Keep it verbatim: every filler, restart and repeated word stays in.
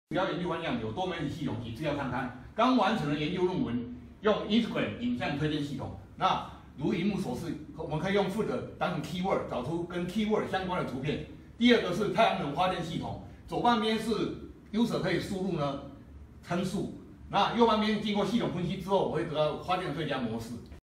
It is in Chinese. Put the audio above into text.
主要研究方向有多媒体系统及资料探勘，刚完成了研究论文，用 Instagram 影像推荐系统。那如荧幕所示，我们可以用 food 当成 keyword 找出跟 keyword 相关的图片。第二个是太阳能发电系统，左半边是 user 可以输入呢参数，那右半边经过系统分析之后，我会得到发电最佳模式。